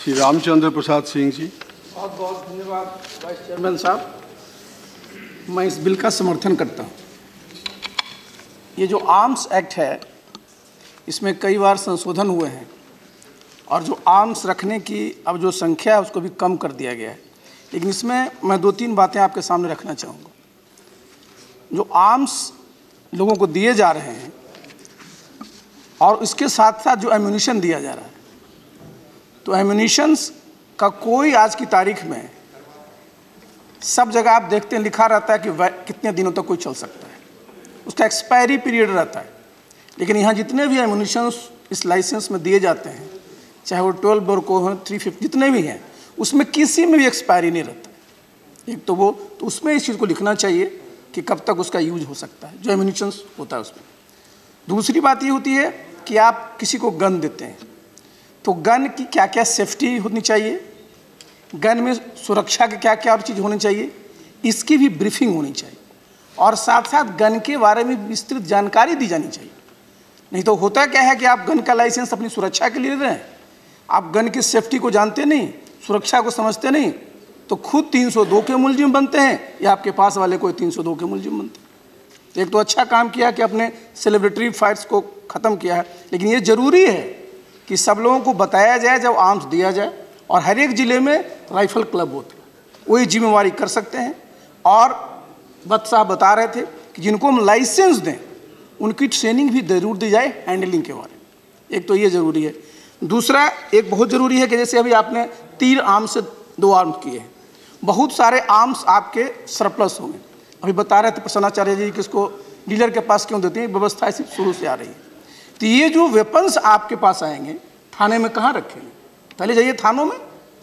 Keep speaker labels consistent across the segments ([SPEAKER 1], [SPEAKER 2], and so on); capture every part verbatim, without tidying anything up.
[SPEAKER 1] श्री रामचंद्र प्रसाद सिंह जी।
[SPEAKER 2] बहुत बहुत धन्यवाद वाइस चेयरमैन साहब। मैं इस बिल का समर्थन करता हूँ। ये जो आर्म्स एक्ट है, इसमें कई बार संशोधन हुए हैं और जो आर्म्स रखने की अब जो संख्या है उसको भी कम कर दिया गया है। लेकिन इसमें मैं दो तीन बातें आपके सामने रखना चाहूँगा। जो आर्म्स लोगों को दिए जा रहे हैं और इसके साथ साथ जो एम्यूनिशन दिया जा रहा है, तो एम्यूनिशंस का कोई आज की तारीख में सब जगह आप देखते हैं लिखा रहता है कि वह कितने दिनों तक कोई चल सकता है, उसका एक्सपायरी पीरियड रहता है। लेकिन यहाँ जितने भी एम्यूनिशंस इस लाइसेंस में दिए जाते हैं, चाहे वो ट्वेल्व बोर को हो, थ्री फिफ्टी जितने भी हैं, उसमें किसी में भी एक्सपायरी नहीं रहता है। एक तो वो तो उसमें इस चीज़ को लिखना चाहिए कि कब तक उसका यूज हो सकता है, जो एम्यूनिशंस होता है उसमें। दूसरी बात ये होती है कि आप किसी को गन देते हैं तो गन की क्या क्या सेफ्टी होनी चाहिए, गन में सुरक्षा के क्या क्या चीज़ होनी चाहिए, इसकी भी ब्रीफिंग होनी चाहिए और साथ साथ गन के बारे में विस्तृत जानकारी दी जानी चाहिए। नहीं तो होता क्या है कि आप गन का लाइसेंस अपनी सुरक्षा के लिए ले रहे हैं, आप गन की सेफ्टी को जानते नहीं, सुरक्षा को समझते नहीं, तो खुद तीन सौ दो के मुलजिम बनते हैं या आपके पास वाले कोई तीन सौ दो के मुलजिम बनते हैं। एक तो अच्छा काम किया कि अपने सेलिब्रिटी फाइट्स को ख़त्म किया है, लेकिन ये ज़रूरी है कि सब लोगों को बताया जाए जब आर्म्स दिया जाए। और हर एक ज़िले में राइफल क्लब होते हैं, वही जिम्मेवारी कर सकते हैं। और भट्ट साहब बता रहे थे कि जिनको हम लाइसेंस दें उनकी ट्रेनिंग भी ज़रूर दी जाए हैंडलिंग के बारे में। एक तो ये ज़रूरी है। दूसरा एक बहुत ज़रूरी है कि जैसे अभी आपने तीन आर्म्स से दो आर्म्स किए हैं, बहुत सारे आर्म्स आपके सरप्लस होंगे। अभी बता रहे थे प्रसन्नाचार्य जी कि इसको डीलर के पास क्यों देते हैं, व्यवस्था ऐसी शुरू से आ रही है। तो ये जो वेपन्स आपके पास आएंगे, थाने में कहाँ रखेंगे? पहले जाइए थानों में,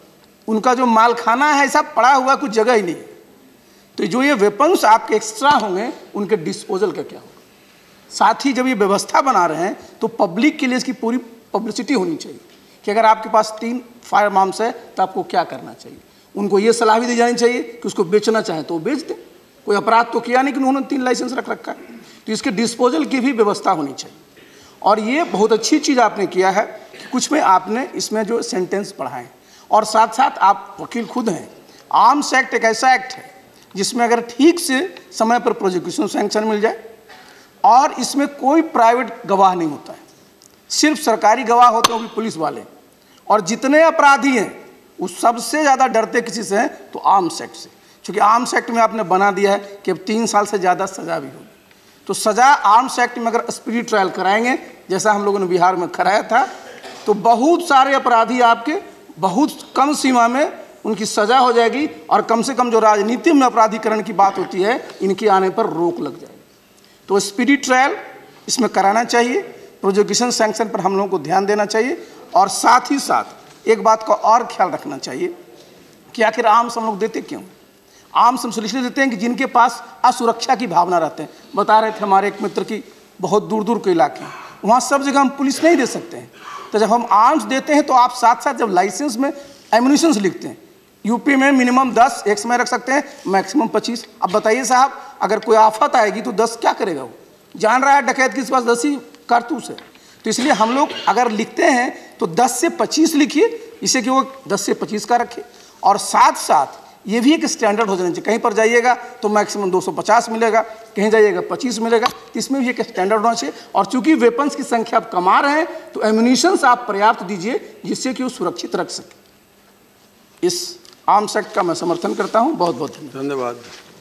[SPEAKER 2] उनका जो माल खाना है ऐसा पड़ा हुआ कुछ जगह ही नहीं है। तो जो ये वेपन्स आपके एक्स्ट्रा होंगे उनके डिस्पोजल का क्या होगा? साथ ही जब ये व्यवस्था बना रहे हैं तो पब्लिक के लिए इसकी पूरी पब्लिसिटी होनी चाहिए कि अगर आपके पास तीन फायर आर्म्स है तो आपको क्या करना चाहिए। उनको ये सलाह भी दी जानी चाहिए कि उसको बेचना चाहें तो वो बेच दें, कोई अपराध तो किया नहीं कि उन्होंने तीन लाइसेंस रख रखा है। तो इसके डिस्पोजल की भी व्यवस्था होनी चाहिए। और ये बहुत अच्छी चीज़ आपने किया है कि कुछ में आपने इसमें जो सेंटेंस पढ़ाएं और साथ साथ आप वकील खुद हैं। आर्म्स एक्ट एक ऐसा एक्ट है जिसमें अगर ठीक से समय पर प्रोसिक्यूशन सैंक्शन मिल जाए और इसमें कोई प्राइवेट गवाह नहीं होता है, सिर्फ सरकारी गवाह होते हैं, वो भी पुलिस वाले। और जितने अपराधी हैं वो सबसे ज़्यादा डरते किसी से हैं तो आर्म्स एक्ट से, क्योंकि आर्म्स एक्ट में आपने बना दिया है कि अब तीन साल से ज़्यादा सज़ा भी होगी। तो सज़ा आर्म्स एक्ट में अगर स्पीडी ट्रायल कराएंगे जैसा हम लोगों ने बिहार में कराया था, तो बहुत सारे अपराधी आपके बहुत कम सीमा में उनकी सज़ा हो जाएगी और कम से कम जो राजनीति में अपराधीकरण की बात होती है इनके आने पर रोक लग जाएगी। तो स्पीडी ट्रायल इसमें कराना चाहिए, प्रोसिक्यूशन सैंक्शन पर हम लोगों को ध्यान देना चाहिए। और साथ ही साथ एक बात का और ख्याल रखना चाहिए कि आखिर आर्म्स हम लोग देते क्यों? आर्म्स हम इसलिए देते हैं कि जिनके पास असुरक्षा की भावना रहते हैं। बता रहे थे हमारे एक मित्र की बहुत दूर दूर के इलाके हैं, वहाँ सब जगह हम पुलिस नहीं दे सकते हैं। तो जब हम आर्म्स देते हैं तो आप साथ साथ जब लाइसेंस में एम्यूनिशंस लिखते हैं, यूपी में मिनिमम दस एक समय रख सकते हैं, मैक्सिमम पच्चीस। अब बताइए साहब, अगर कोई आफत आएगी तो दस क्या करेगा? वो जान रहा है डकैत के पास दस ही कारतूस है। तो इसलिए हम लोग अगर लिखते हैं तो दस से पच्चीस लिखिए, इसे कि वो दस से पच्चीस का रखे। और साथ साथ ये भी एक स्टैंडर्ड हो जाना चाहिए। कहीं पर जाइएगा तो मैक्सिमम दो सौ पचास मिलेगा, कहीं जाइएगा पच्चीस मिलेगा, तो इसमें भी एक स्टैंडर्ड होना चाहिए। और चूंकि वेपन्स की संख्या आप कमा रहे हैं तो एम्यूनिशंस आप पर्याप्त दीजिए जिससे कि वो सुरक्षित रख सके। इस आर्म्स एक्ट का मैं समर्थन करता हूँ। बहुत बहुत
[SPEAKER 1] धन्यवाद।